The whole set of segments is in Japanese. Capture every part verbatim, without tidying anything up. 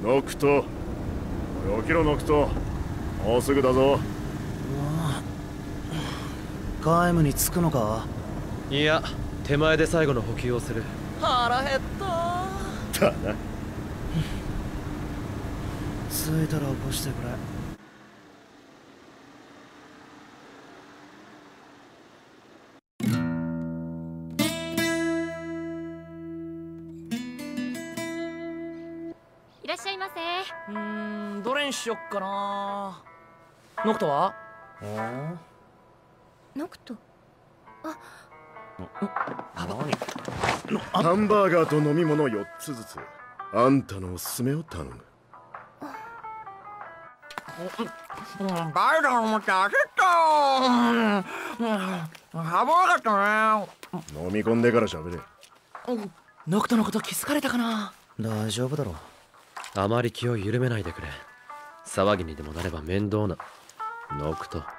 ノクト、おい起きろノクト、もうすぐだぞ。 カイムに着くのか？ いや、手前で最後の補給をする。 腹減っただな。 着いたら起こしてくれ。 いらっしゃいませ。 うーん、どれにしよっかな。ノクトは？ ノクト。あ、 ハンバーガーと飲み物よっつずつ、あんたのおすすめを頼む。 うん、バイダー思って焦った。うん、ハボなかったね。 飲み込んでから喋れ。 ノクトのこと気づかれたかな。 大丈夫だろう。 あまり気を緩めないでくれ。騒ぎにでもなれば面倒な。ノクト。は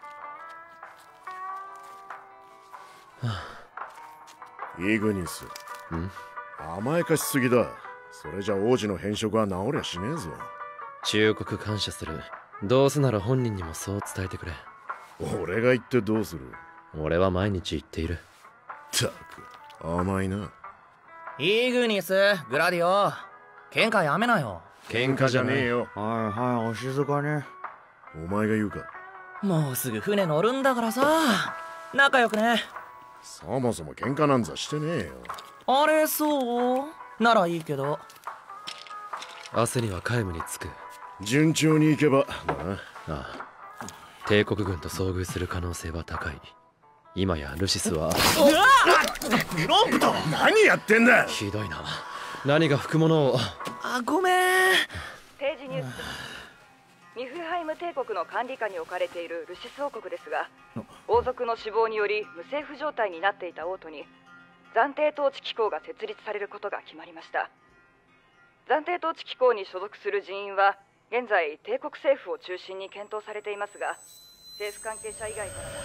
あ、イグニス。 ん？ 甘やかしすぎだ。それじゃ王子の変色は治りゃしねえぞ。 忠告感謝する。どうせなら本人にもそう伝えてくれ。 俺が言ってどうする？ 俺は毎日言っている。 ったく甘いな。 イグニス、グラディオ、喧嘩やめなよ。 喧嘩じゃねえよ。 はいはい、お静かに。 お前が言うか。 もうすぐ船乗るんだからさ、仲良くね。 そもそも喧嘩なんざしてねえよ。 あれ、そうならいいけど。 明日にはカイムに着く。 順調に行けばだな。 ああ、帝国軍と遭遇する可能性は高い。今やルシスは。 ロブト、何やってんだ。 ひどいな。何が吹くものを。 あ、ごめん。 定時ニュース。ミフルハイム帝国の管理下に置かれているルシス王国ですが、王族の死亡により無政府状態になっていた王都に暫定統治機構が設立されることが決まりました。暫定統治機構に所属する人員は現在帝国政府を中心に検討されていますが、政府関係者以外から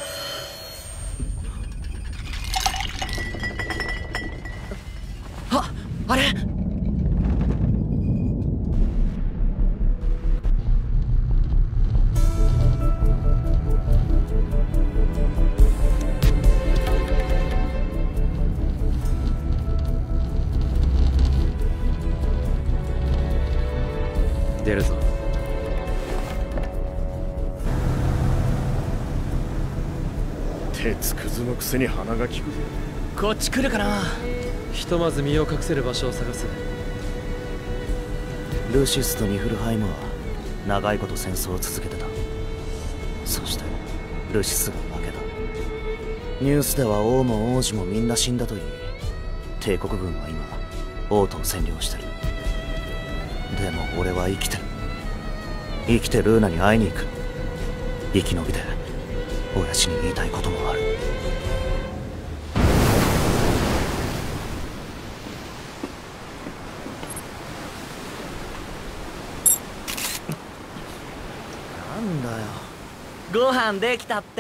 も。 あ、あれ。 出るぞ。 鉄くずのくせに鼻が利くぞ。 こっち来るかな。 ひとまず身を隠せる場所を探す。 ルシスとニフルハイムは長いこと戦争を続けてた。そしてルシスが負けた。ニュースでは王も王子もみんな死んだといい、帝国軍は今王都を占領してる。でも俺は生きてる。生きてルーナに会いに行く。生き延びて親父に言いたいこともある。なんだよ。 ご飯できたって。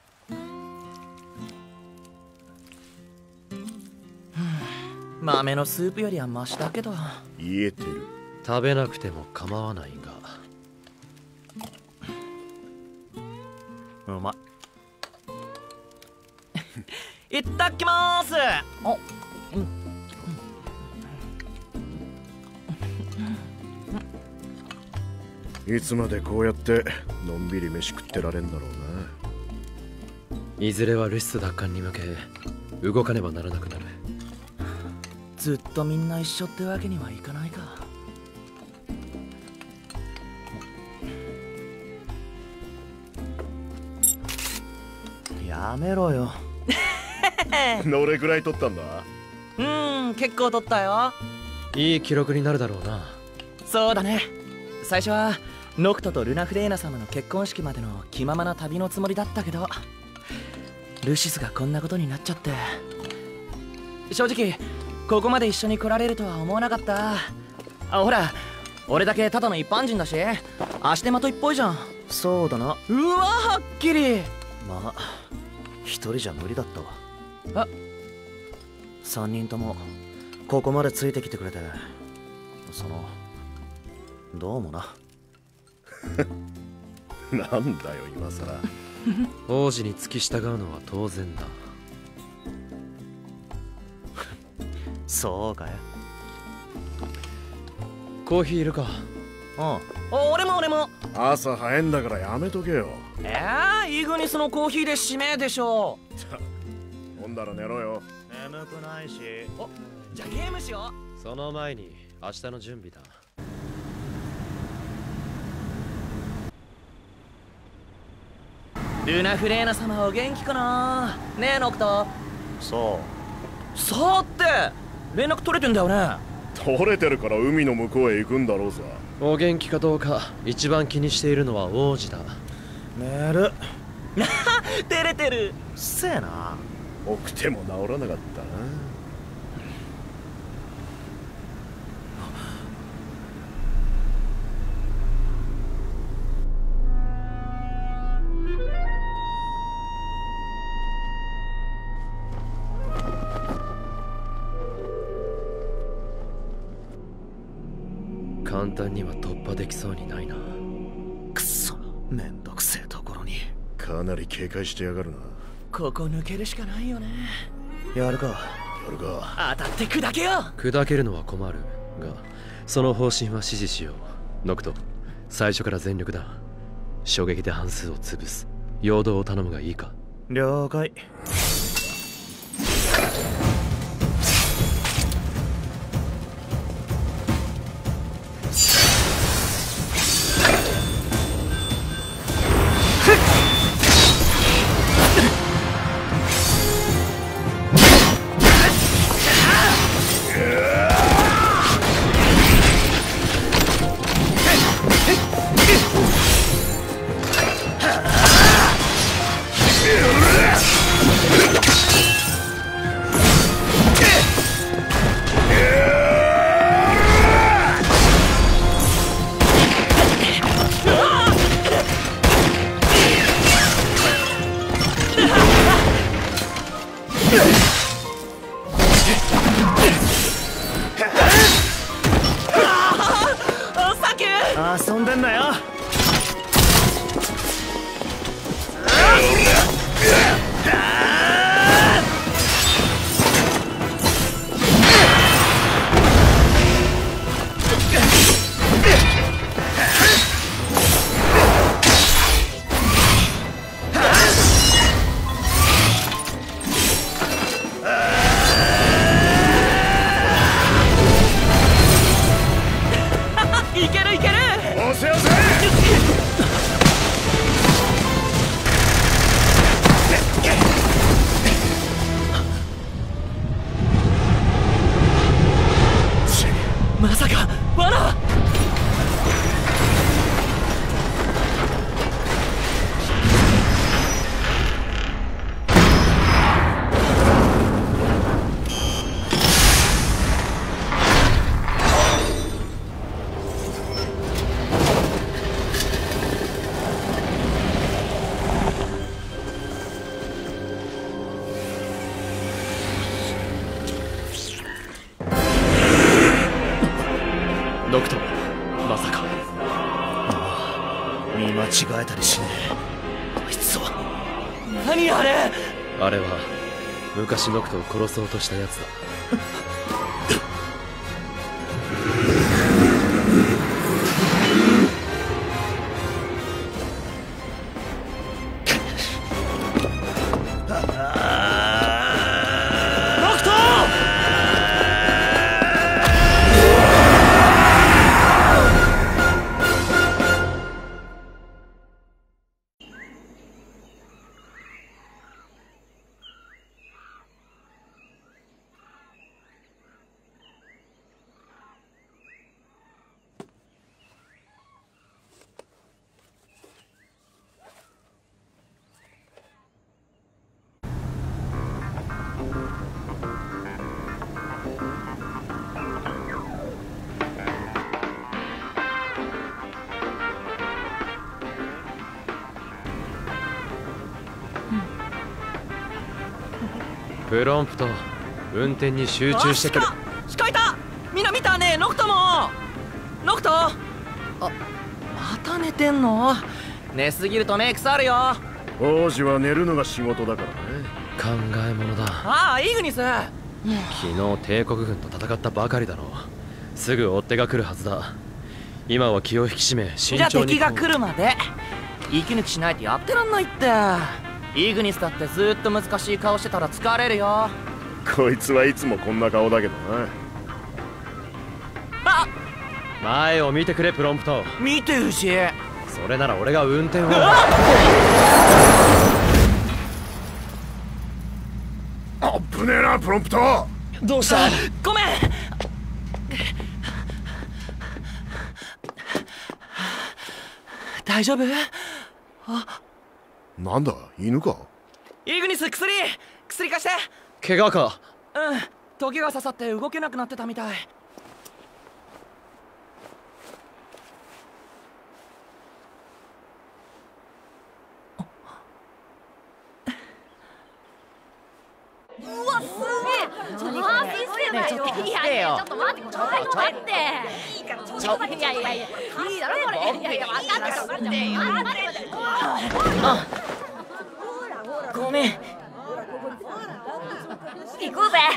豆のスープよりはマシだけど。 言えてる。 食べなくても構わないが。 うまいったっきまーす。お、 うん、いつまでこうやってのんびり飯食ってられんだろうな。 いずれはルシス奪還に向け動かねばならなくなる。 ずっとみんな一緒ってわけにはいかないか。 やめろよ。 どれくらい取ったんだ？ うーん、結構取ったよ。 いい記録になるだろうな。 そうだね。最初はノクトとルナフレーナ様の結婚式までの気ままな旅のつもりだったけど、ルシスがこんなことになっちゃって、正直ここまで一緒に来られるとは思わなかった。あ、ほら、俺だけただの一般人だし足手まといっぽいじゃん。 そうだな。 うわ、はっきり。 まあ一人じゃ無理だったわ。 あ、 三人ともここまでついてきてくれて、そのどうもな。 なんだよ今さら。 王子に付き従うのは当然だ。 そうかよ。 コーヒーいるか？ うん。 お俺も俺も。 朝早いんだからやめとけよ。 えー、イグニスのコーヒーで締めでしょ。 飲んだら寝ろよ。 眠くないし。 おじゃあゲームしよう。その前に明日の準備だ。 ルナフレーナ様お元気かな。ねえノクト。 そうそうって連絡取れてんだよね。 取れてるから海の向こうへ行くんだろうさ。 お元気かどうか一番気にしているのは王子だ。 寝る。 照れてる。 うっせえな。 起くても治らなかったな。 簡単には突破できそうにないな。 くそ、めんどくせえところに。 かなり警戒してやがるな。 ここ抜けるしかないよね。 やるか。 やるか。 当たって砕けよ。 砕けるのは困るが、その方針は支持しよう。ノクト、最初から全力だ。衝撃で半数を潰す。陽動を頼むがいいか。 了解。遊んでんなよ。 いけるいける。 押せ押せ。 まさか罠。 ノクト、まさか。 見間違えたりしねえ。あいつは。 何あれ。 あれは昔ノクトを殺そうとしたやつだ。プロンプト、運転に集中してくる。 鹿いた。みんな見たね。ノクトもノクト寝てんの？寝すぎると目腐るよ。 王子は寝るのが仕事だからね。 考え物だ。 ああ、イグニス。 昨日帝国軍と戦ったばかりだろう。すぐ追っ手が来るはずだ。今は気を引き締め慎じゃあ重に。 敵が来るまで息抜きしないとやってらんないって。イグニスだってずーっと難しい顔してたら疲れるよ。 こいつはいつもこんな顔だけどな。 あ、 前を見てくれプロンプト。 見てるし。 それなら俺が運転を。 あぶねえなプロンプト。 どうした？ ごめん。大丈夫？あ、 なんだ犬か。 イグニス、薬薬貸して。 怪我か？ うん、トゲが刺さって動けなくなってたみたい。 うわ、すげえ。ちょっと待って、いやいや、ちょっと待って、ちょっと待って。いいから、ちょっと待って。いやいやいや、いいだろこれ。いやいや、分かった分かった。待って待って。 あ、ごめん。 行こうぜ。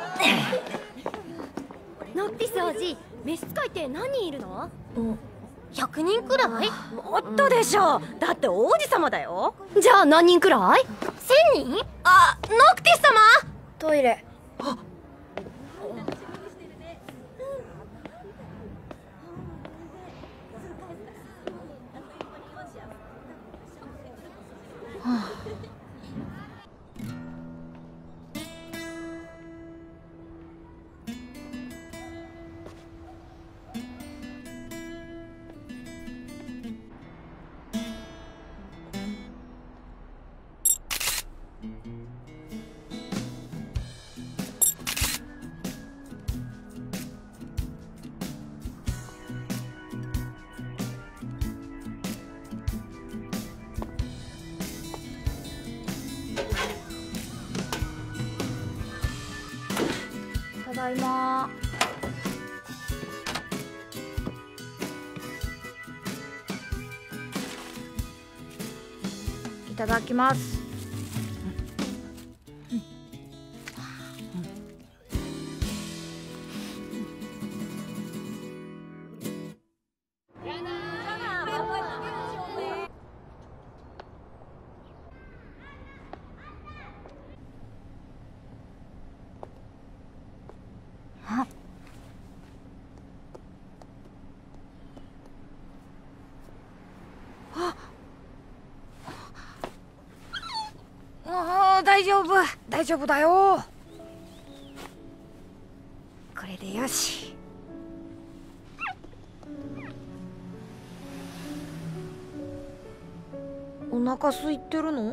ノッティス王子、召使いって何人いるの？ひゃくにんくらい？もっとでしょ。だって王子様だよ。じゃあ何人くらい？せんにん？あ、ノクティス様。トイレ。あ、ただいま。いただきます。大丈夫大丈夫だよ。これでよし。お腹空いてるの？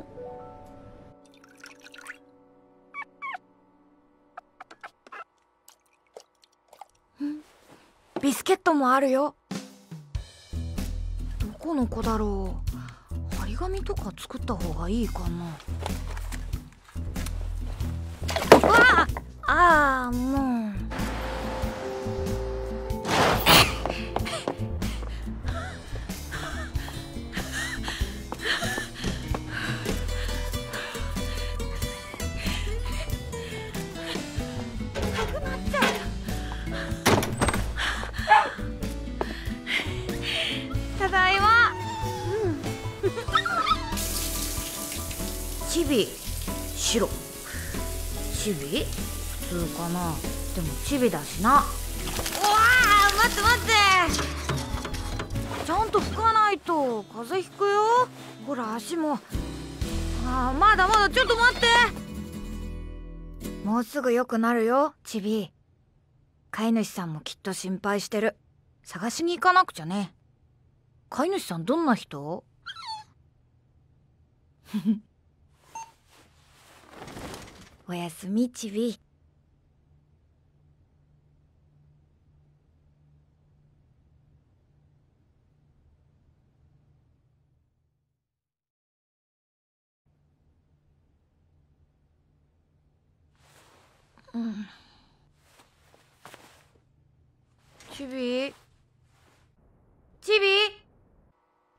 ビスケットもあるよ。どこの子だろう。張り紙とか作った方がいいかな。ああ、もう。ただいま。うん、チビ白。チビ普通かな。でもチビだしな。うわあ、待って待って。ちゃんと拭かないと風邪ひくよ。ほら足も。あー、まだまだ、ちょっと待って。もうすぐ良くなるよ、チビ。飼い主さんもきっと心配してる。探しに行かなくちゃね。飼い主さんどんな人？おやすみ、チビ。うん。チビ？チビ？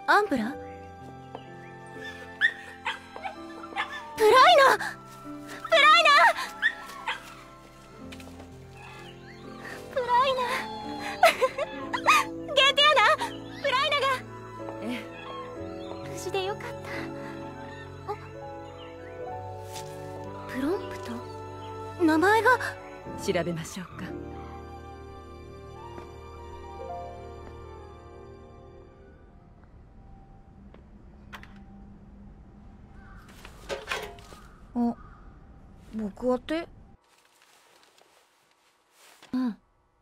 アンブラ？プライナ！プライナ！プライナゲーティアナ！プライナがえ無事でよかった。あ、プロンプト？名前が。 調べましょうか。 あ、僕はってうん。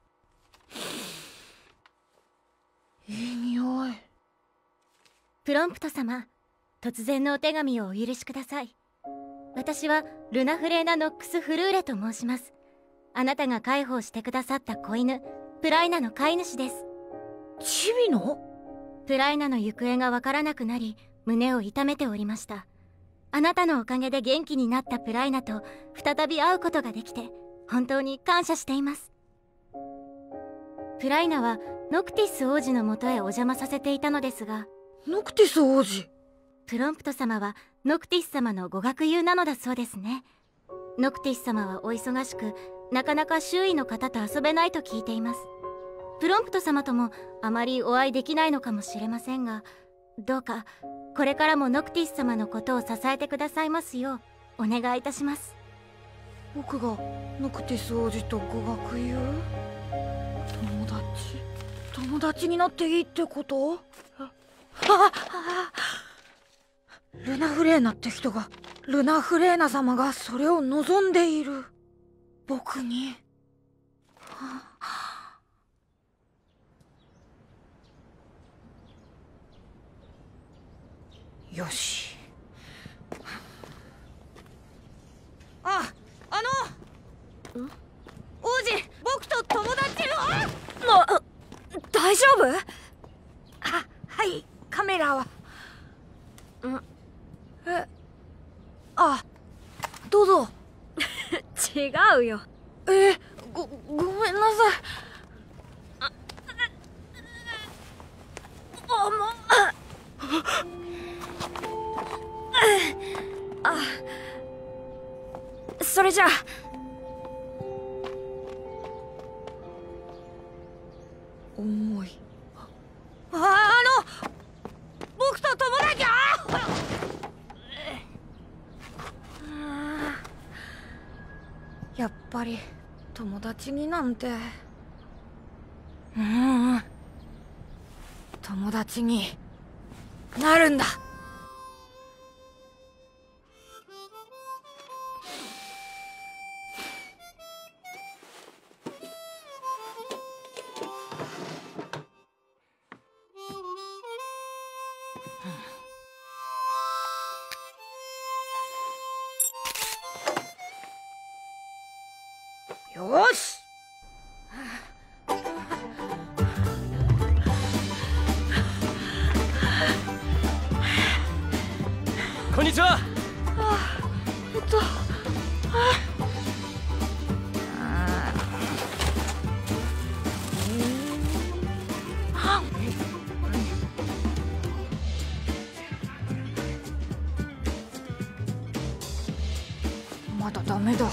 いい匂い。 プロンプト様、突然のお手紙をお許しください。私はルナフレーナ・ノックス・フルーレと申します。あなたが介抱してくださった子犬プライナの飼い主です。 チビの？ プライナの行方がわからなくなり胸を痛めておりました。あなたのおかげで元気になったプライナと再び会うことができて本当に感謝しています。プライナはノクティス王子のもとへお邪魔させていたのですが。 ノクティス王子？ プロンプト様はノクティス様のご学友なのだそうですね。ノクティス様はお忙しくなかなか周囲の方と遊べないと聞いています。プロンプト様ともあまりお会いできないのかもしれませんが、どうかこれからもノクティス様のことを支えてくださいますようお願いいたします。 僕がノクティス王子とご学友？友達友達になっていいってこと？あああ、ルナフレーナって人がルナフレーナ様がそれを望んでいる。僕に、はあ、よし。あ、あの王子、僕と友達のあ、ま、大丈夫？あ、はい、カメラは。んえ、あ、どうぞ。 違うよ。 え、ご、ごめんなさい。あ、あ、もう、あ、それじゃあ。重い。あ、あの僕と友達。あやっぱり友達になんて。うーん、友達になるんだ。よし。 こんにちは。 あ、えっと、あ、まだダメだ。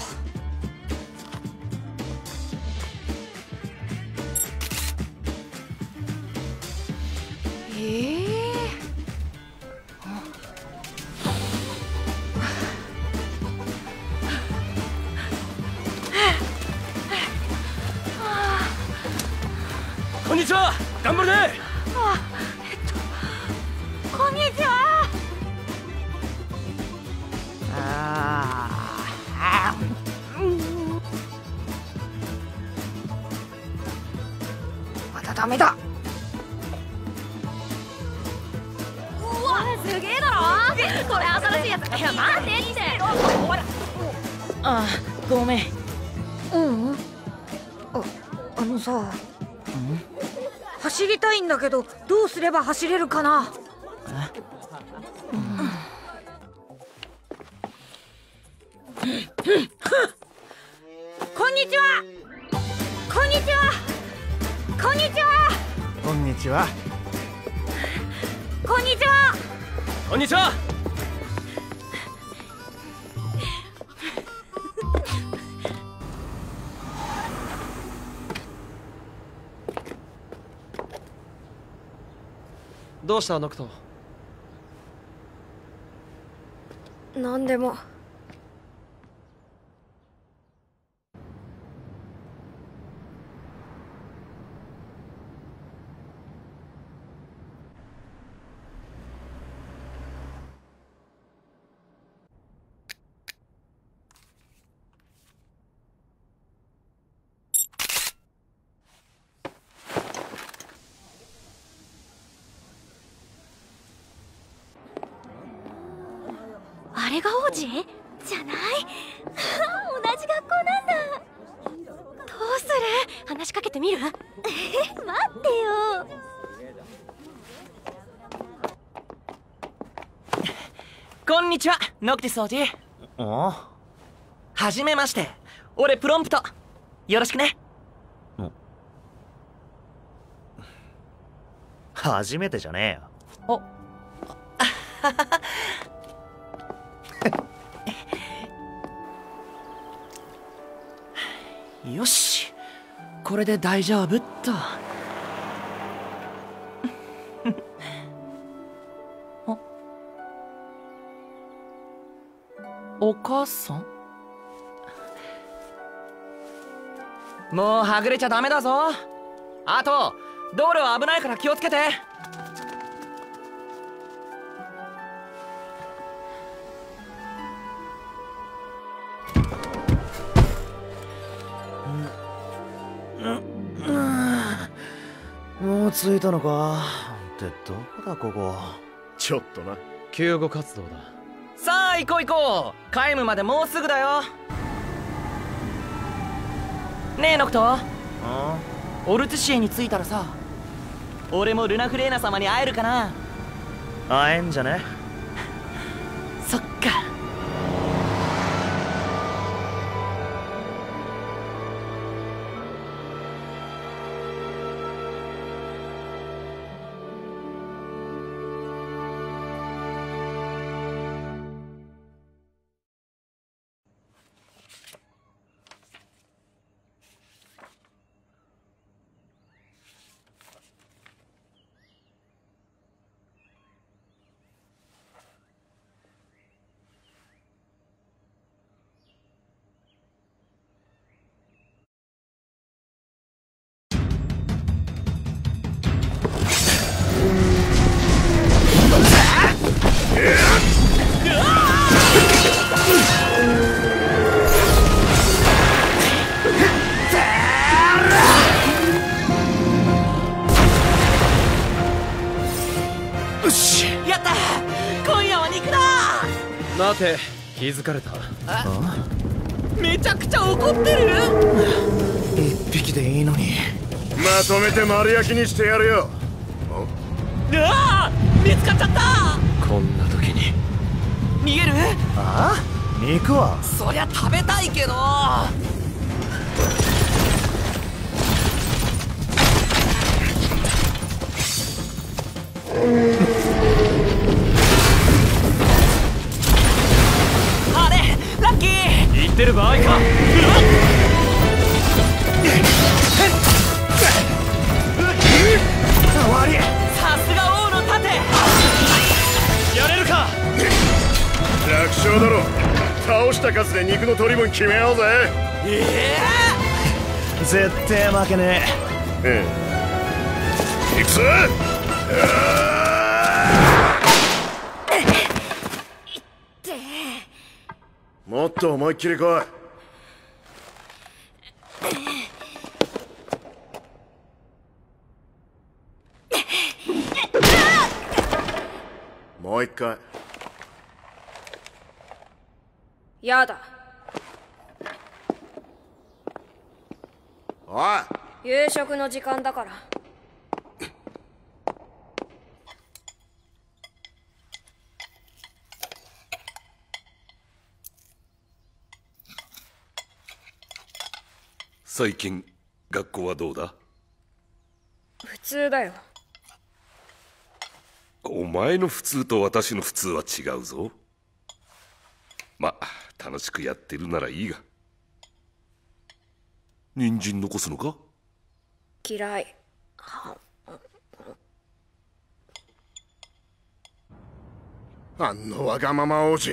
ええこんにちは。頑張るね。 あ、えっと、こんにちは。ああ、うん、まだダメだ。 すげえだろ。これ新しいやつ。いや待ってって。ほら。 ああ、ごめん。 うん、あ、あのさ、走りたいんだけどどうすれば走れるかな？うん、こんにちは。こんにちは。こんにちは。 こんにちは。 こんにちは。 こんにちは。どうしたノクト？ 何でも。 あれが王子じゃない？同じ学校なんだ。どうする？話しかけてみる？待ってよ。 こんにちは、ノクティス王子。 あ？ はじめまして。俺プロンプト。よろしくね。 初めてじゃねえよ。 およし、これで大丈夫っと。お母さん？もうはぐれちゃダメだぞ。あと道路は危ないから気をつけて。 もう着いたのかってどこだここ。 ちょっとな。 救護活動だ。 さあ行こう行こう。カイムまでもうすぐだよ。ねえノクト、オルティシエに着いたらさ、俺もルナフレーナ様に会えるかな？ 会えんじゃね？ そっか。やった！今夜は肉だ！ 待て、気づかれた。 めちゃくちゃ怒ってる。 一匹でいいのに。 まとめて丸焼きにしてやるよ。 うわー、見つかっちゃった。 こんな時に逃げる？ ああ？肉はそりゃ食べたいけど。あれラッキー。 言ってる場合か。 終わり。 さすが王の盾。 やれるか。 楽勝だろ。倒した数で肉の取り分決めようぜ。 ええー、絶対負けねえ。ええ、いくぞ。もっと思いっきり来い。もう一回。 やだ。 おい、 夕食の時間だから。 最近学校はどうだ？ 普通だよ。 お前の普通と私の普通は違うぞ。まあ楽しくやってるならいいが。人参残すのか？ 嫌い。 あのわがまま王子。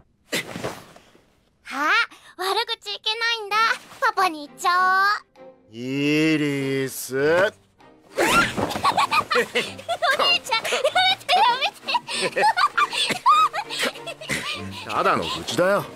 あ、悪口いけないんだ。パパに言っちゃおう。 イリス。お兄ちゃん、やめてやめて。 ただの愚痴だよ。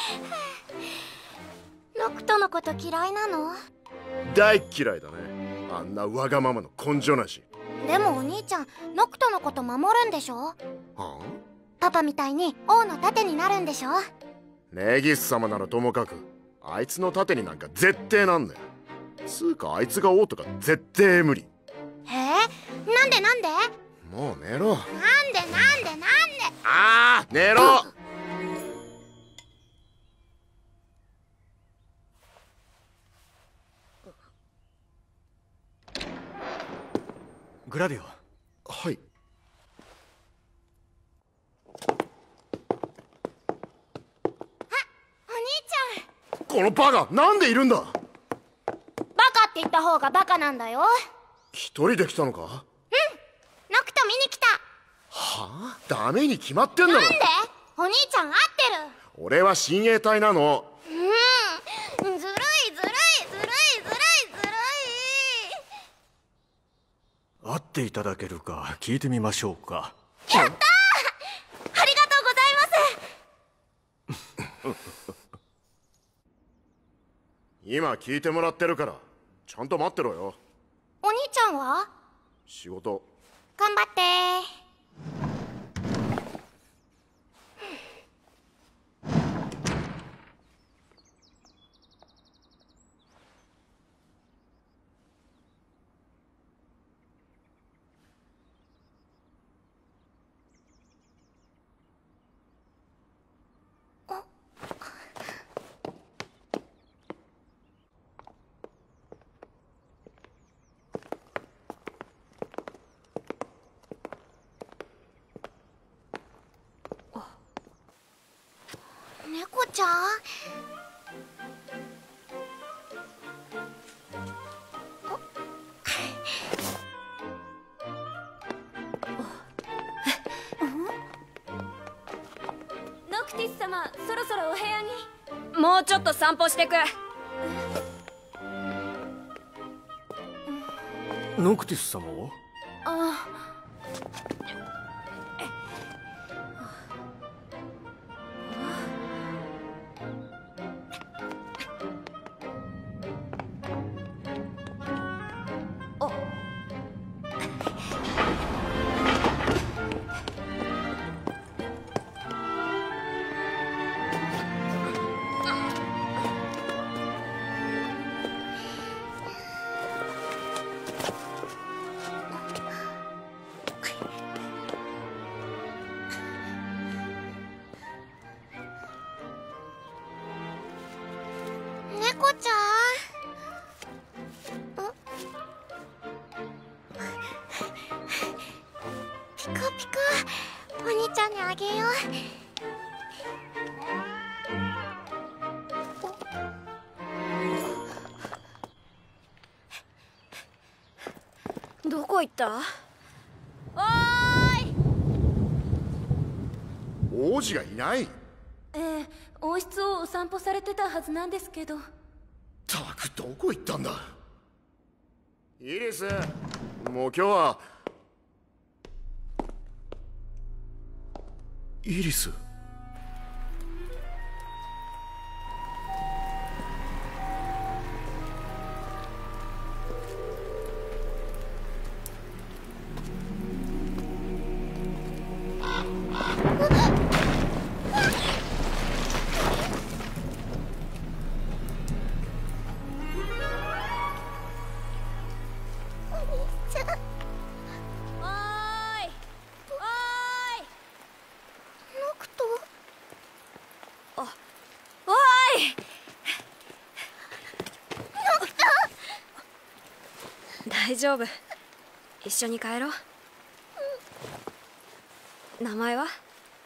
ノクトのこと嫌いなの？ 大嫌いだね、あんなわがままの根性なし。 でもお兄ちゃん、ノクトのこと守るんでしょ？ はあ？ パパみたいに王の盾になるんでしょ？ ネギス様ならともかく、あいつの盾になんか絶対なんだよ。つうかあいつが王とか絶対無理。 えー、なんでなんで？ もう寝ろ。 なんでなんでなんで？ ああ、寝ろ。 グラディオ。 はい。このバカ、なんでいるんだ？ バカって言った方がバカなんだよ。 一人で来たのか？ うん、ノクト見に来た。 はあ？ダメに決まってんだろ。 なんで？お兄ちゃん合ってる。 俺は親衛隊なの。 うん、ずるいずるいずるいずるいずるい。 会っていただけるか聞いてみましょうか。 やったー、ありがとうございます。 今聞いてもらってるからちゃんと待ってろよ。 お兄ちゃんは？ 仕事。 頑張ってー。猫ちゃん？ ノクティス様、そろそろお部屋に。もうちょっと散歩してく。 ノクティス様は？ ああ。 猫ちゃん？ん？ピカピカ、お兄ちゃんにあげよう。どこ行った？おーい！ 王子がいない？ ええ、王室をお散歩されてたはずなんですけど。 たく、どこ行ったんだ？イリス、もう今日は。イリス。 大丈夫。一緒に帰ろう。 名前は？ イ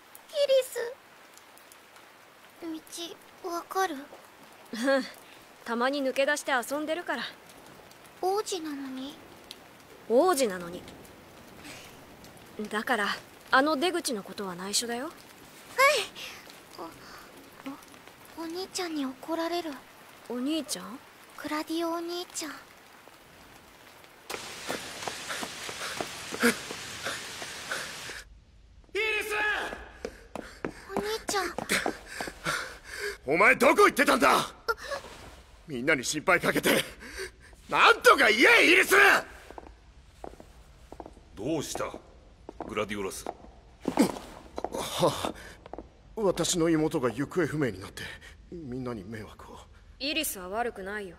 リス。道わかる？ うん、たまに抜け出して遊んでるから。 王子なのに？ 王子なのに。だからあの出口のことは内緒だよ。はい。 お、お兄ちゃんに怒られる。 お兄ちゃん？ クラディオお兄ちゃん。 イリス！ お兄ちゃん。 お前どこ行ってたんだ？みんなに心配かけてなんとか言え、イリス！ どうしたグラディオラス？ はあ、私の妹が行方不明になってみんなに迷惑を。 イリスは悪くないよ。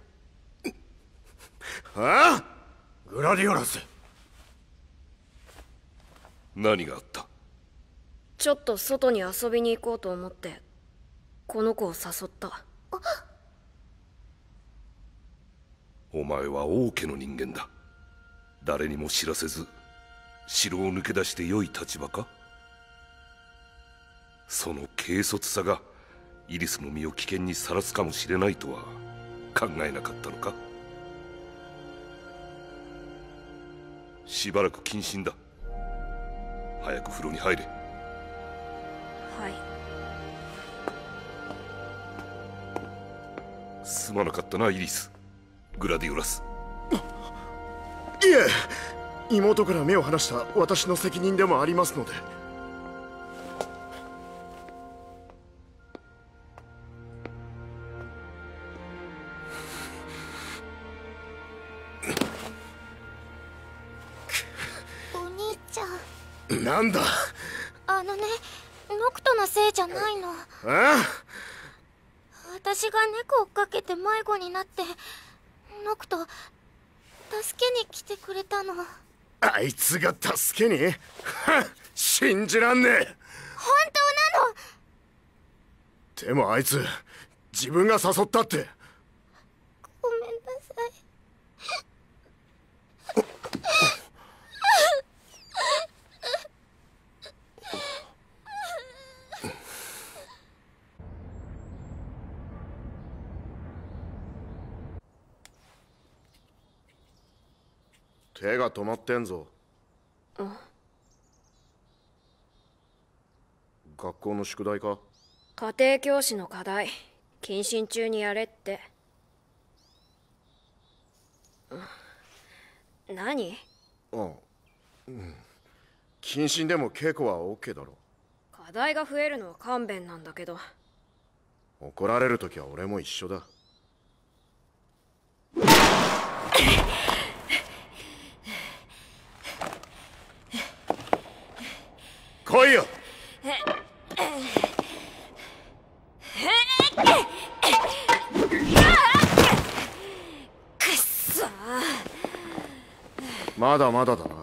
ああ、グラディオラス。 何があった？ ちょっと外に遊びに行こうと思ってこの子を誘った。 お前は王家の人間だ。誰にも知らせず城を抜け出して良い立場か？その軽率さがイリスの身を危険にさらすかもしれないとは考えなかったのか？しばらく謹慎だ。早く風呂に入れ。 はい。 すまなかったなイリス、グラディオラス。 いえ、妹から目を離した私の責任でもありますので。 お兄ちゃん。 なんだ？ あのね、ノクトのせいじゃないの。 ああ？ 私が猫を追っかけて迷子になってノクト助けに来てくれたの。 あいつが助けに？信じらんねえ。 本当なの？ でもあいつ自分が誘ったって。 ごめんなさい。 手が止まってんぞ。学校の宿題か？ 家庭教師の課題、謹慎中にやれって。何？ うん、うん、謹慎でも稽古は OK だろ。 課題が増えるのは勘弁なんだけど。 怒られるときは俺も一緒だ。来いよ。 くっそー。 まだまだだな。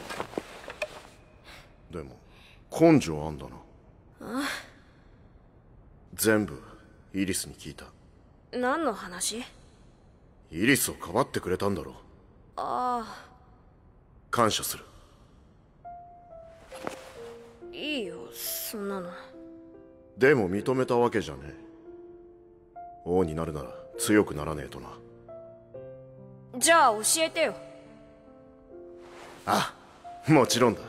でも根性あんだな。 あ？ 全部イリスに聞いた。 何の話？ イリスをかばってくれたんだろう。 ああ。 感謝する。 いいよ、そんなの。 でも認めたわけじゃねえ。王になるなら強くならねえとな。 じゃあ教えてよ。 あ、もちろんだ。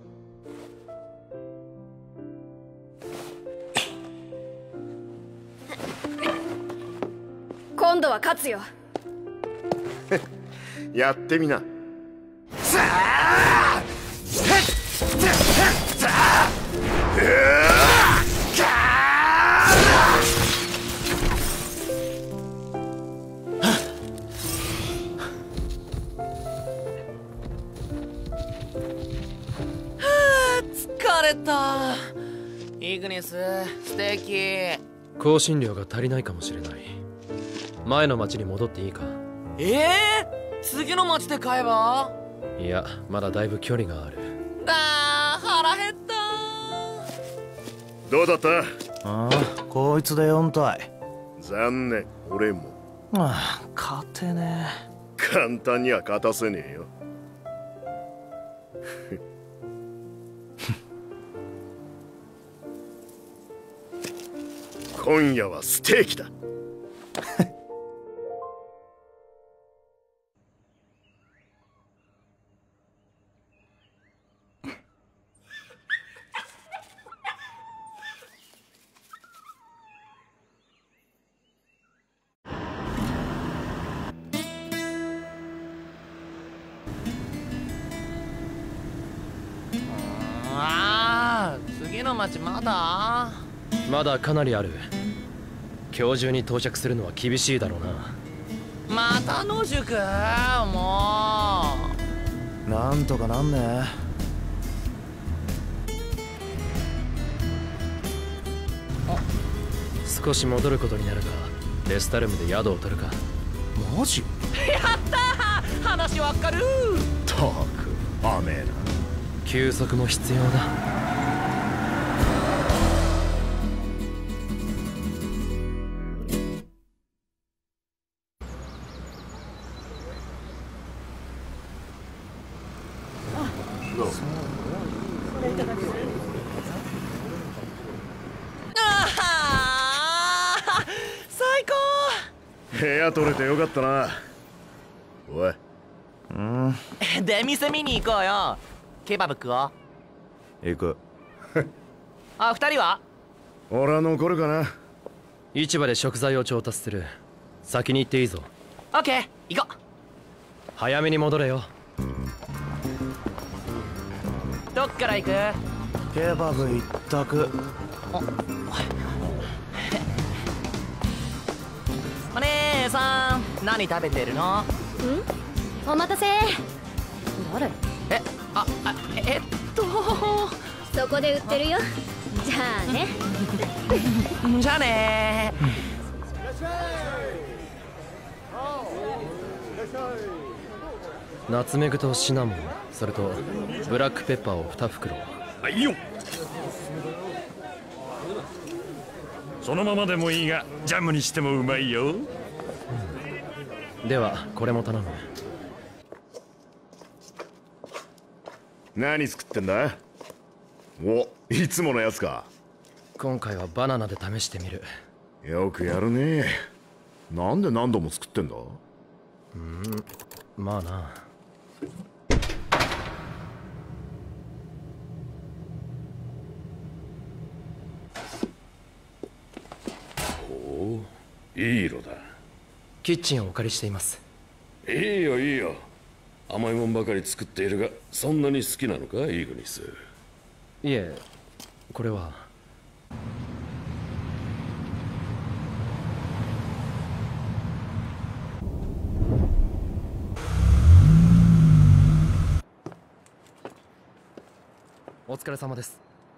今度は勝つよ。 やってみな。 疲れた。イグニス、ステーキ。 香辛料が足りないかもしれない。前の町に戻っていいか？ ええー、次の町で買えば？ いや、まだだいぶ距離がある。 あー、腹減った。 どうだった？ ああ、こいつでよん体。 残念、俺も。 ああ、勝てねえ。簡単には勝たせねえよ。 今夜はステーキだ。 ああ、次の町まだまだかなりある。今日中に到着するのは厳しいだろうな。 また野宿。もうなんとかなんね。 少し戻ることになるがレスタルムで宿を取るか。 マジ？ やったー、話わかる。 たく甘えな。 休息も必要だ。 部屋取れてよかったな。おい。 うん。 出店見に行こうよ。ケバブ食おう。 行く。 あ、二人は？ 俺は残るかな。 市場で食材を調達する。先に行っていいぞ。 オッケー、行こう。 早めに戻れよ。 どっから行く？ ケバブ一択。 お姉さん、何食べてるの？ ん？お待たせ。誰？ え、あ、あ、えっとそこで売ってるよ。じゃあね。 じゃあね。 ナツメグとシナモン、それとブラックペッパーをに袋。 はいよ。そのままでもいいがジャムにしてもうまいよ。 うん、ではこれも頼む。 何作ってんだ？お、いつものやつか。 今回はバナナで試してみる。 よくやるね。なんで何度も作ってんだ？ うん、まあな。 おお、いい色だ。 キッチンをお借りしています。 いいよいいよ。甘いもんばかり作っているが、そんなに好きなのかイーグニス？ いえ、これはお疲れ様です。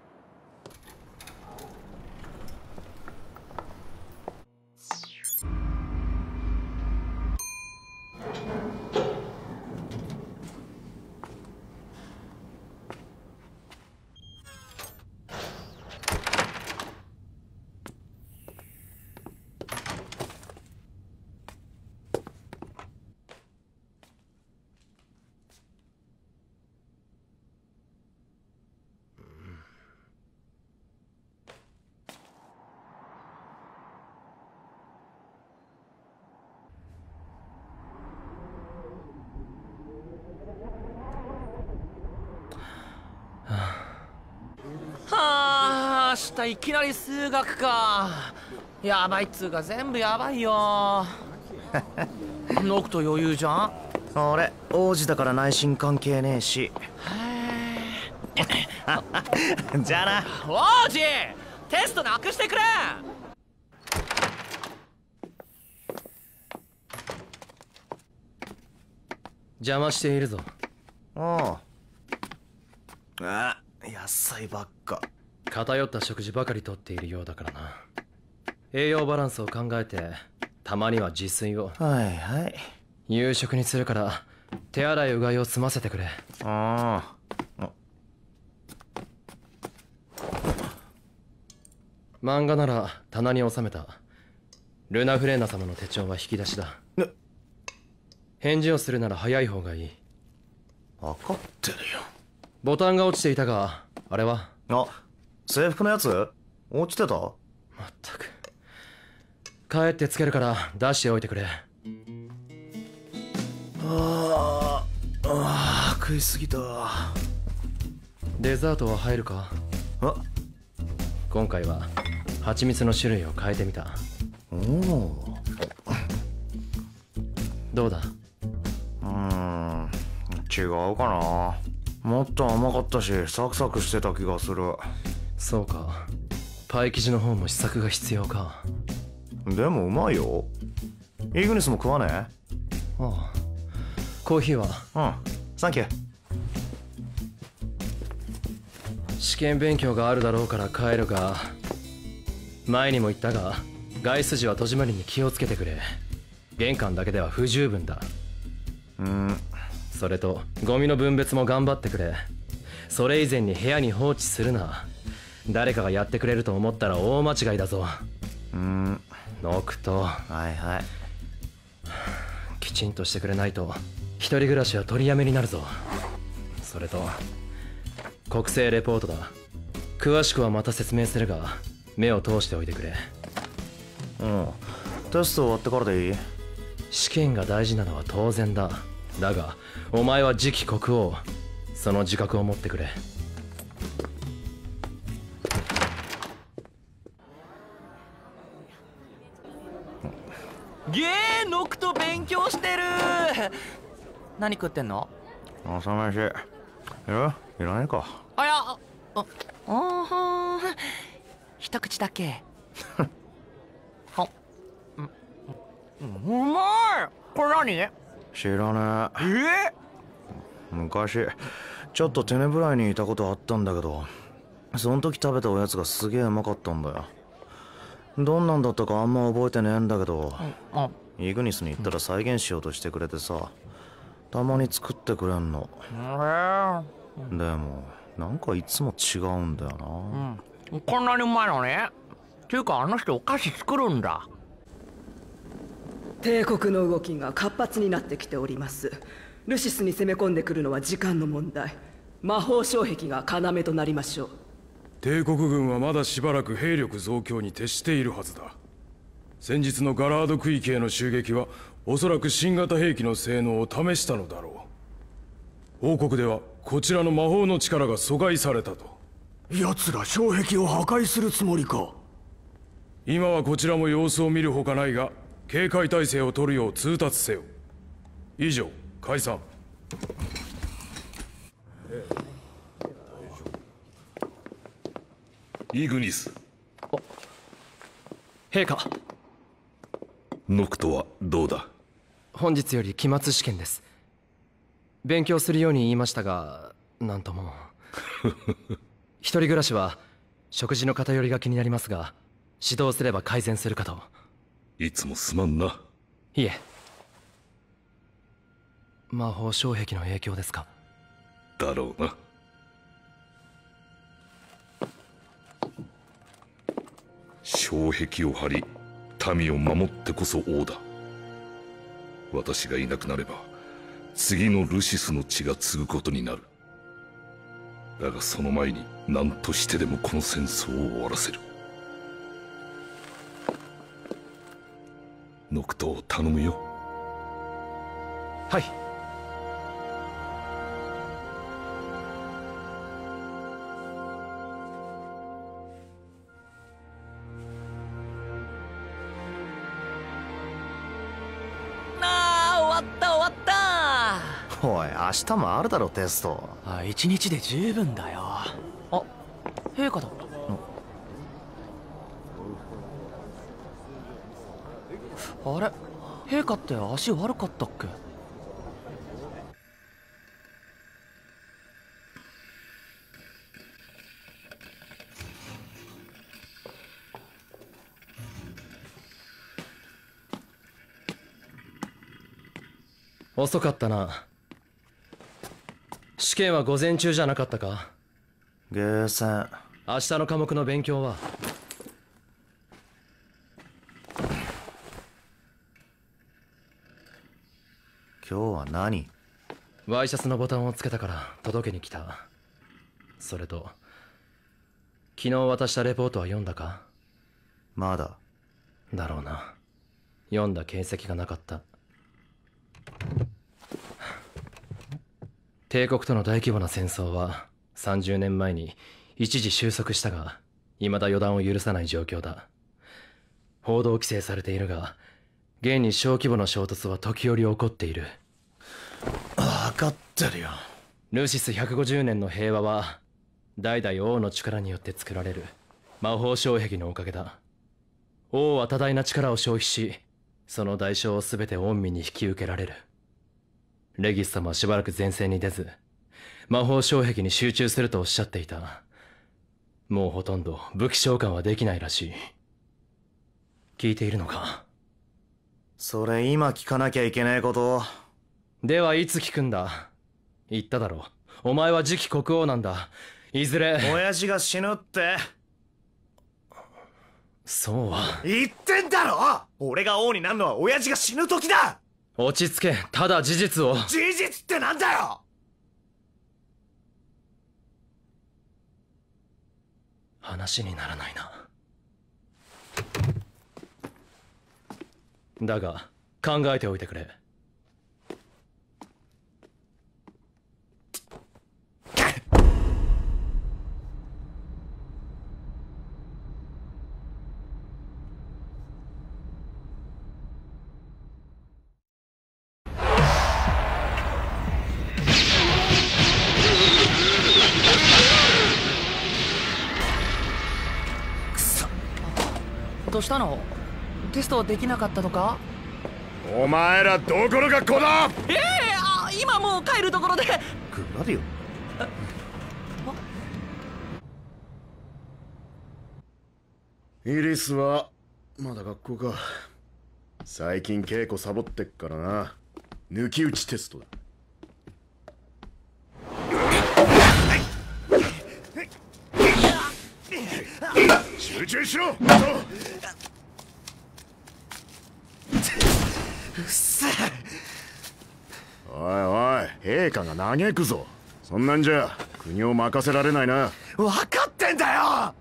はあ、明日いきなり数学か。やばいっつうか全部やばいよ。ノクと余裕じゃん。 俺王子だから内心関係ねえし。じゃあな。 王子、テストなくしてくれ。 邪魔しているぞ。 ああ。あ、野菜ばっか。 偏った食事ばかりとっているようだからな。栄養バランスを考えてたまには自炊を。 はいはい。 夕食にするから手洗いうがいを済ませてくれ。 ああ。 漫画なら棚に収めた。ルナフレーナ様の手帳は引き出しだ。返事をするなら早い方がいい。 分かってるよ。 ボタンが落ちていたが、あれは？ あ、制服のやつ落ちてた？ まったく、 帰ってつけるから出しておいてくれ。 あーあー、食いすぎた。 デザートは入るか？ あ、 今回は蜂蜜の種類を変えてみた。 おお、 どうだ？ うーん、違うかな。もっと甘かったしサクサクしてた気がする。 そうか。パイ生地の方も試作が必要か。 でもうまいよ。イグニスも食わねえ？ ああ。コーヒーは？ うん、サンキュー。 試験勉強があるだろうから帰るが、前にも言ったが外出時は戸締まりに気をつけてくれ。玄関だけでは不十分だ。 うん。 それとゴミの分別も頑張ってくれ。それ以前に部屋に放置するな。誰かがやってくれると思ったら大間違いだぞ。 うん。 ノクト。 はいはい。 きちんとしてくれないと一人暮らしは取りやめになるぞ。それと国政レポートだ。詳しくはまた説明するが目を通しておいてくれ。 うん。テスト終わってからでいい？ 試験が大事なのは当然だ。だがお前は次期国王、その自覚を持ってくれ。 ゲー、ノクト勉強してる。何食ってんの？ 朝飯。いる？いらないか。 あ、いや、あ、あ、あはー、一口だけ。あ、う、うまい。これ何？ 知らねえ。 え？ 昔ちょっとテネブライにいたことあったんだけど、その時食べたおやつがすげえうまかったんだよ。どんなんだったかあんま覚えてねえんだけど、 あ、 イグニスに行ったら再現しようとしてくれてさ、たまに作ってくれんの。でもなんかいつも違うんだよな。 うん、こんなにうまいのね。っていうかあの人お菓子作るんだ。 帝国の動きが活発になってきております。ルシスに攻め込んでくるのは時間の問題。魔法障壁が要となりましょう。 帝国軍はまだしばらく兵力増強に徹しているはずだ。先日のガラード区域への襲撃はおそらく新型兵器の性能を試したのだろう。王国ではこちらの魔法の力が阻害されたと。 奴ら障壁を破壊するつもりか。 今はこちらも様子を見るほかないが、警戒態勢を取るよう通達せよ。以上、解散。 イグニス。 陛下。 ノクトはどうだ？ 本日より期末試験です。勉強するように言いましたが、なんとも。一人暮らしは食事の偏りが気になりますが、指導すれば改善するかと。 いつもすまんな。 いえ。魔法障壁の影響ですか？ だろうな。障壁を張り民を守ってこそ王だ。私がいなくなれば次のルシスの血が継ぐことになる。だがその前に何としてでもこの戦争を終わらせる。ノクトを頼むよ。 はい。 おい、明日もあるだろテスト。 あ、一日で十分だよ。あ、陛下だ。あれ、陛下って足悪かったっけ？ 遅かったな。試験は午前中じゃなかったか？ ゲーセン。 明日の科目の勉強は？ 今日は何？ ワイシャツのボタンをつけたから届けに来た。それと昨日渡したレポートは読んだか？ まだ。 だろうな。 読んだ形跡がなかった。帝国との大規模な戦争はさんじゅうねんまえに一時収束したが、未だ予断を許さない状況だ。報道規制されているが、現に小規模な衝突は時折起こっている。 分かってるよ。 ルシスひゃくごじゅうねんの平和は代々王の力によって作られる魔法障壁のおかげだ。王は多大な力を消費し、その代償を全て御身に引き受けられる。レギス様はしばらく前線に出ず、魔法障壁に集中するとおっしゃっていた。もうほとんど武器召喚はできないらしい。聞いているのか？ それ今聞かなきゃいけないこと。 ではいつ聞くんだ？言っただろう。お前は次期国王なんだ。いずれ親父が死ぬって。 そうは言ってんだろ。俺が王になるのは親父が死ぬ時だ。 落ち着け。ただ事実を。 事実ってなんだよ。 話にならないな。だが考えておいてくれ。 どうしたの？テストできなかったのか？ お前らどこの学校だ？ ええー、あ、今もう帰るところで。 グラディオ。イリスはまだ学校か。最近稽古サボってっからな。抜き打ちテストだ。集中しろ。うっせえ。おいおい、陛下が嘆くぞ。そんなんじゃ国を任せられないな。 分かってんだよ。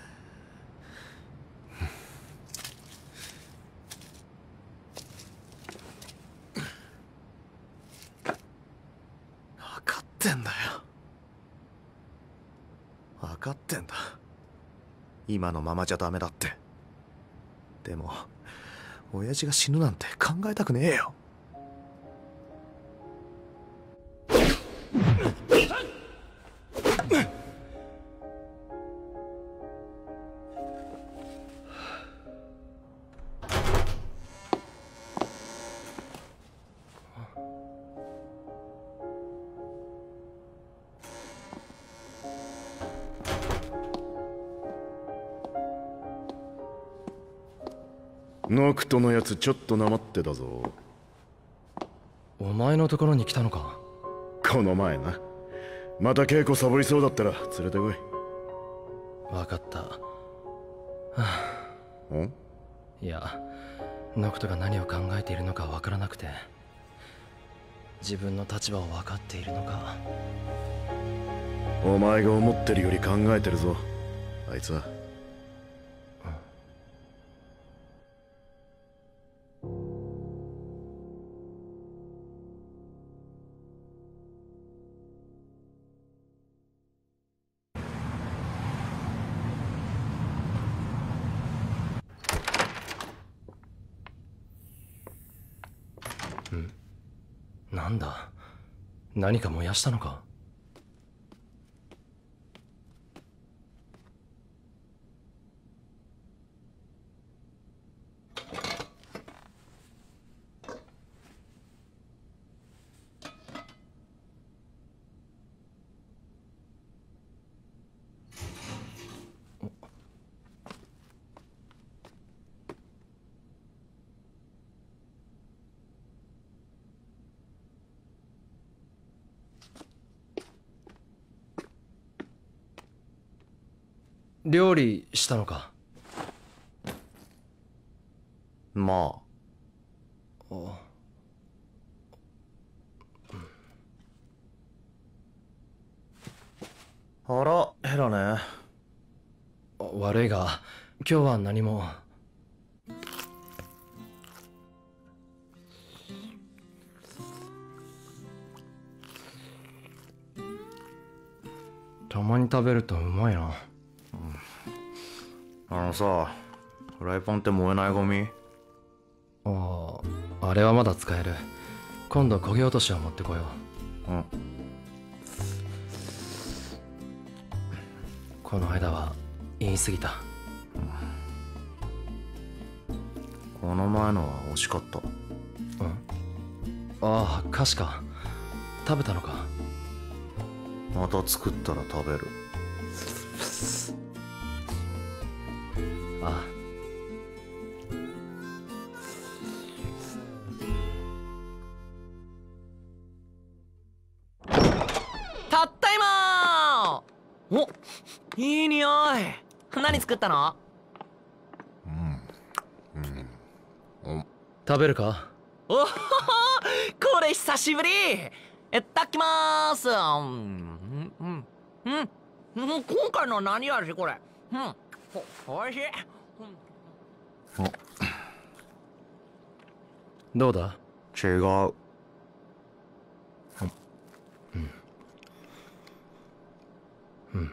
分かってんだよ。分かってんだ。今のままじゃダメだって。でも親父が死ぬなんて考えたくねえよ。 ノクトのやつちょっとなまってたぞ。 お前のところに来たのか？ この前な。また稽古サボりそうだったら連れてこい。 分かった。はあ、ん？ いや、ノクトが何を考えているのか分からなくて。自分の立場を分かっているのか。 お前が思ってるより考えてるぞ、あいつは。 なんだ？何か燃やしたのか？料理したのか？ まあ。 あ、 あら、ヘラね。 悪いが今日は何も。 たまに食べるとうまいな。 あのさ、フライパンって燃えないゴミ？ ああ、あれはまだ使える。今度焦げ落としを持ってこよう。うん。この間は言い過ぎた。 この前のは惜しかった。うん。 ああ、菓子か。食べたのか。 また作ったら食べる。 ああ。 たったいまー。お、いい匂い。何作ったの？ うん、うん、食べるか？ おほほ、これ久しぶり。いただきまーす。うんうんうん、今回の何味これ？うん、お、おいしい。 うん、どうだ？ 違う。うんうん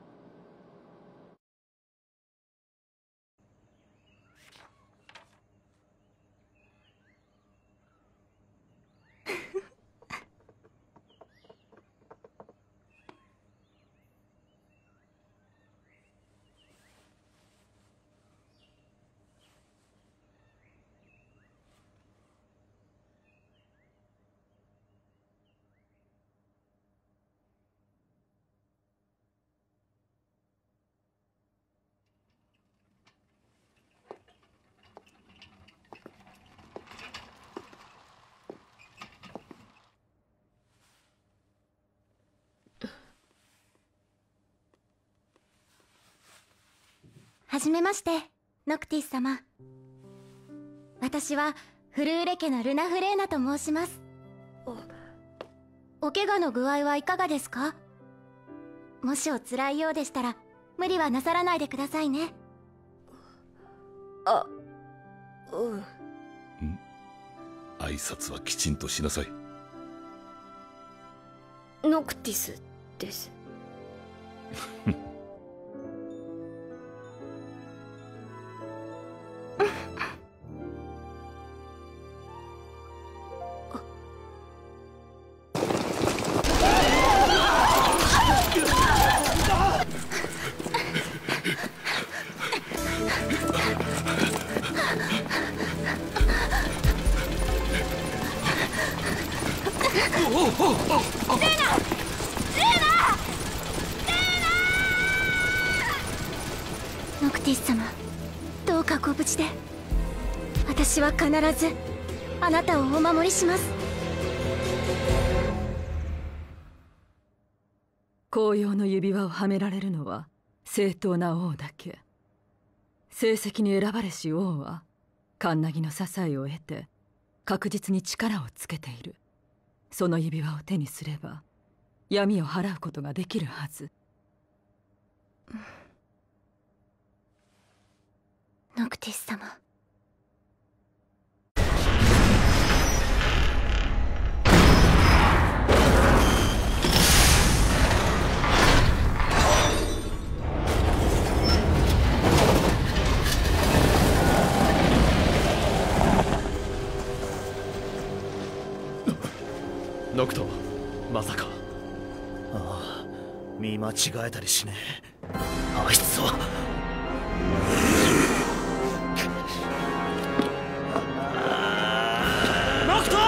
はじめまして、ノクティス様。私はフルーレ家のルナフレーナと申します。お怪我の具合はいかがですか？もしお辛いようでしたら無理はなさらないでくださいね。 あ、うん。 ん？挨拶はきちんとしなさい。 ノクティスです。 ノクティス様、どうかご無事で。私は必ずあなたをお守りします。 紅葉の指輪をはめられるのは正当な王だけ。成績に選ばれし王はカンナギの支えを得て確実に力をつけている。その指輪を手にすれば闇を払うことができるはず。 ノクティス様。 ノクト、まさか。 ああ、見間違えたりしねえ。あいつはノクト！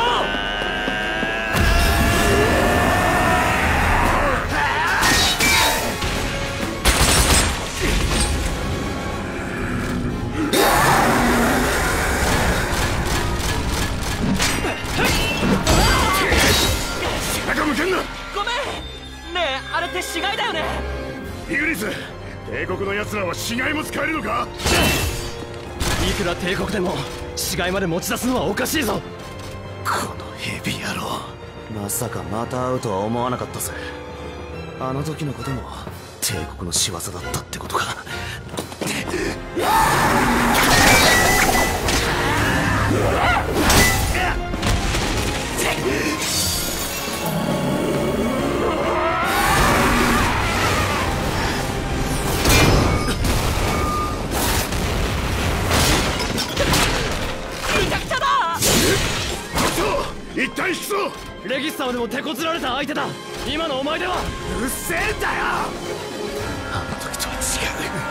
ごめん。ねえ、あれって死骸だよね。 イグリス、帝国の奴らは死骸も使えるのか？ いくら帝国でも死骸まで持ち出すのはおかしいぞ。 このヘビ野郎、まさかまた会うとは思わなかったぜ。あの時のことも帝国の仕業だったってことか。 一旦引くぞ。 レギス様でも手こずられた相手だ。今のお前では。 うっせえんだよ。あの時とは違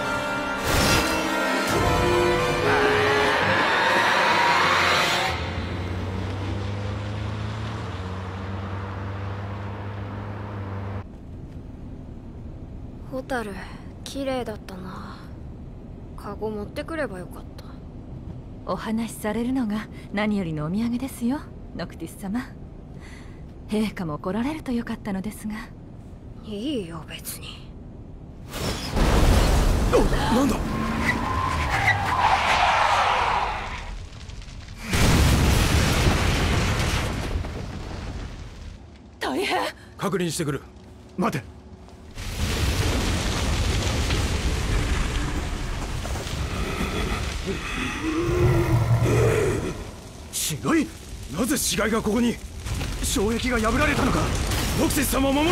う。ホタル綺麗だったな。カゴ持ってくればよかった。 お話しされるのが何よりのお土産ですよ、ノクティス様。陛下も来られるとよかったのですが。 いいよ別に。 なんだ。 大変。 確認してくる。 待て。 死骸？なぜ死骸がここに？障壁が破られたのか。ノクティス様を守れ。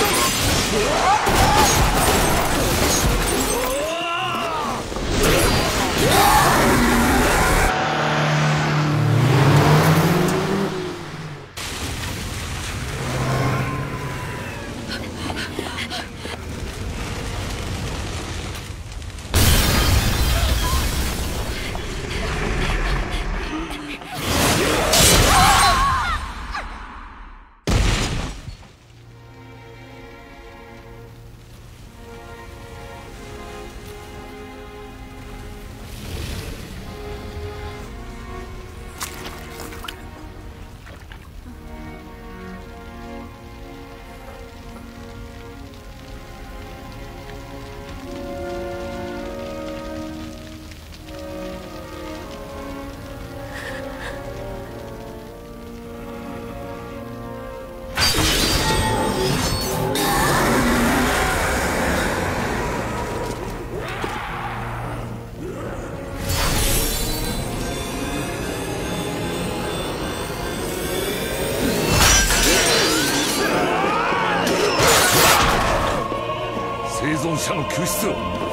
生存者の救出を。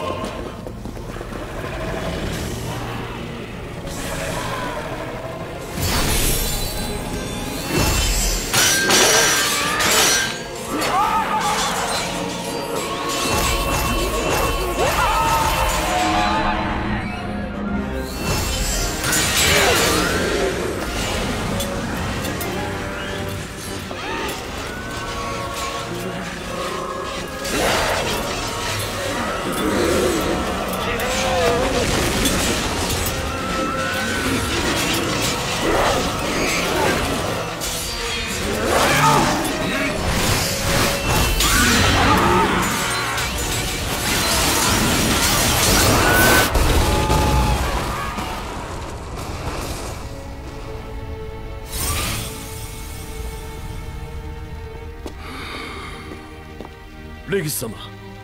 レギス様。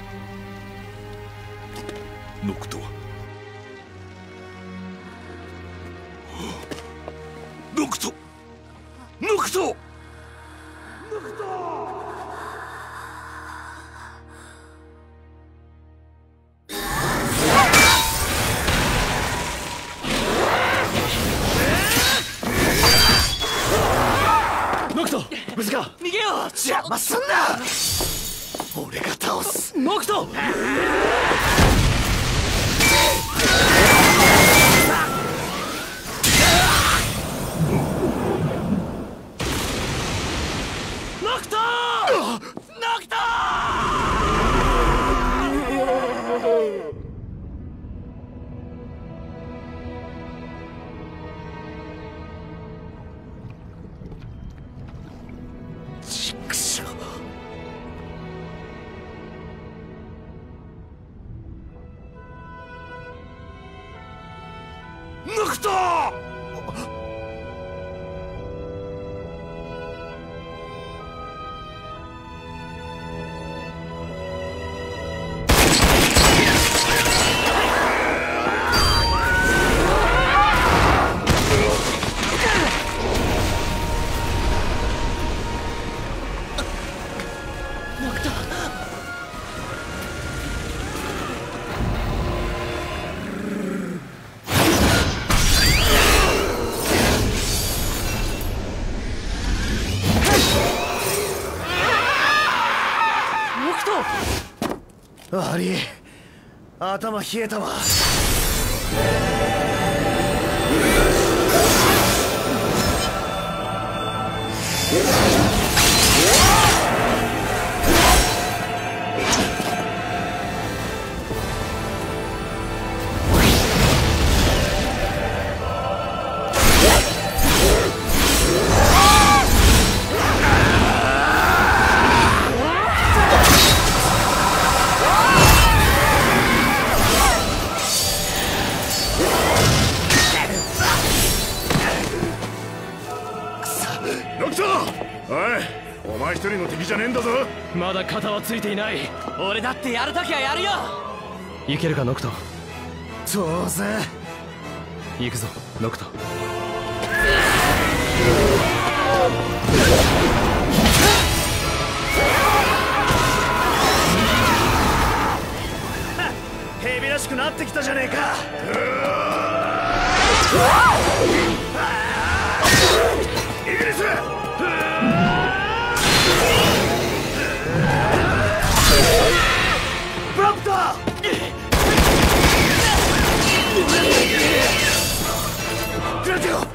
ノクト。ノクトノクトノクト、無事か。 逃げよう。 邪魔すんな。俺が倒す。 ノクト。ノクトノクトちくしょう。 ノクト。 アリ、頭冷えたわ。 お前一人の敵じゃねえんだぞ。 まだ肩はついていない。 俺だってやるときはやるよ。 いけるかノクト。 当然行くぞノクト。 ヘビらしくなってきたじゃねえか。 イギリスプロンプト。グラティオ。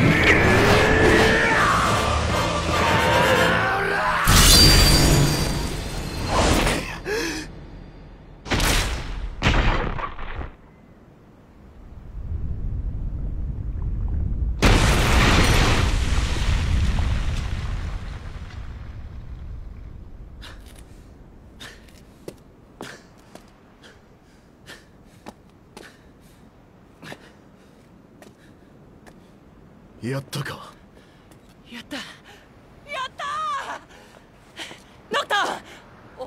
やったか。 やったやったーノクト。お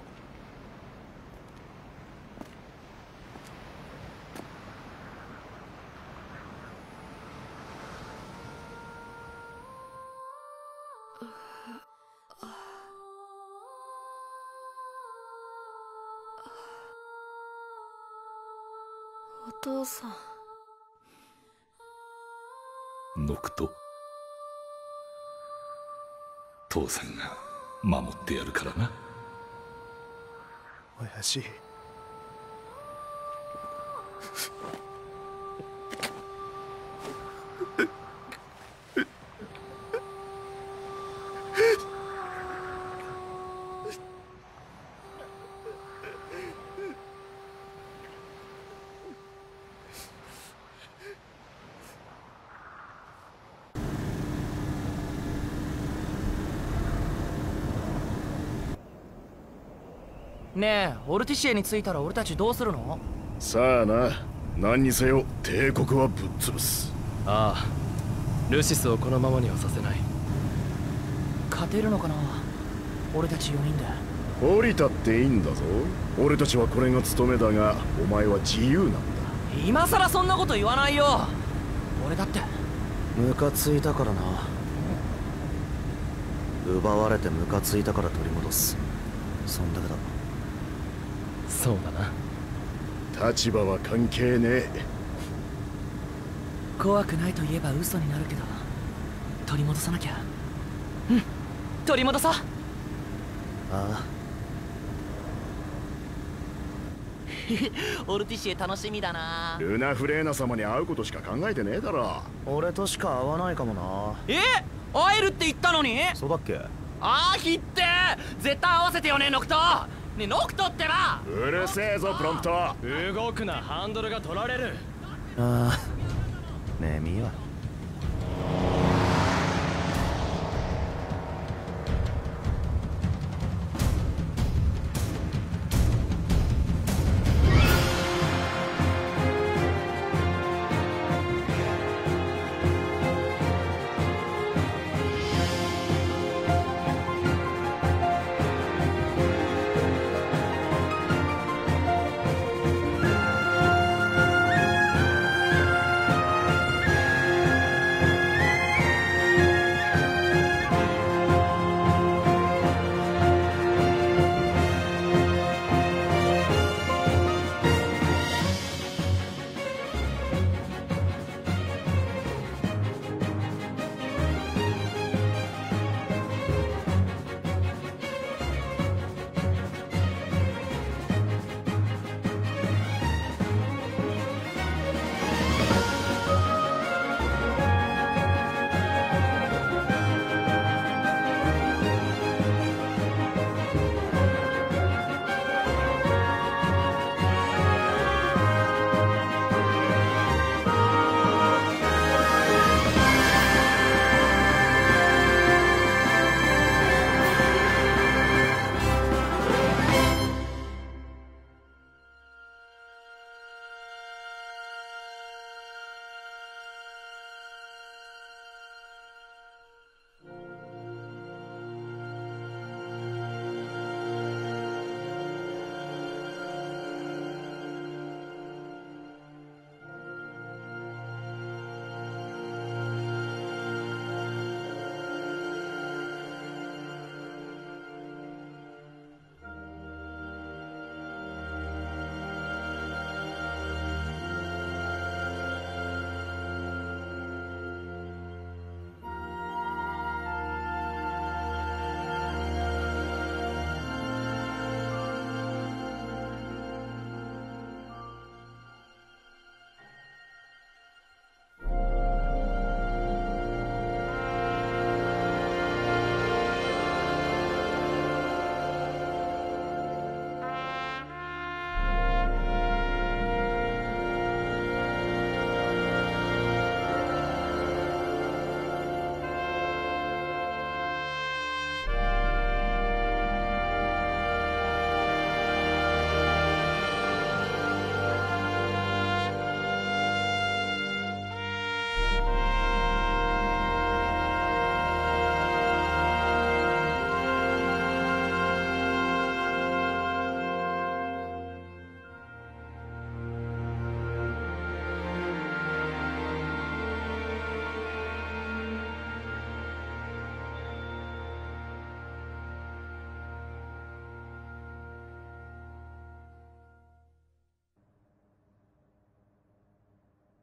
お父さん。 ノクト、父さんが守ってやるからな。 親父。 ねえ、オルティシエに着いたら俺たちどうするの？ さあな、何にせよ帝国はぶっ潰す。 ああ、ルシスをこのままにはさせない。 勝てるのかな、俺たちよにんで。 降りたっていいんだぞ。俺たちはこれが務めだが、お前は自由なんだ。 今さらそんなこと言わないよ。俺だってムカついたからな。奪われてムカついたから取り戻す、そんだけだ。 そうだな。立場は関係ねえ。 怖くないと言えば嘘になるけど、取り戻さなきゃ。うん取り戻そう。ああオルティシエ楽しみだな。 ルナフレーナ様に会うことしか考えてねえだろ。 俺としか会わないかもな。 え会えるって言ったのに。 そうだっけ。 あーひって絶対合わせてよねノクト。ねえノクトってば。 うるせえぞプロンプト。 動くな、ハンドルが取られる。 ああねえ見よ。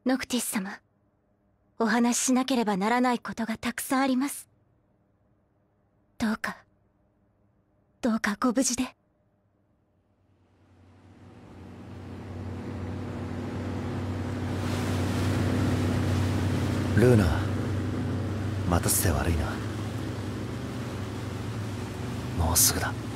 ノクティス様、お話ししなければならないことがたくさんあります。どうかどうかご無事で。 ルーナ、待たせて悪いな。もうすぐだ。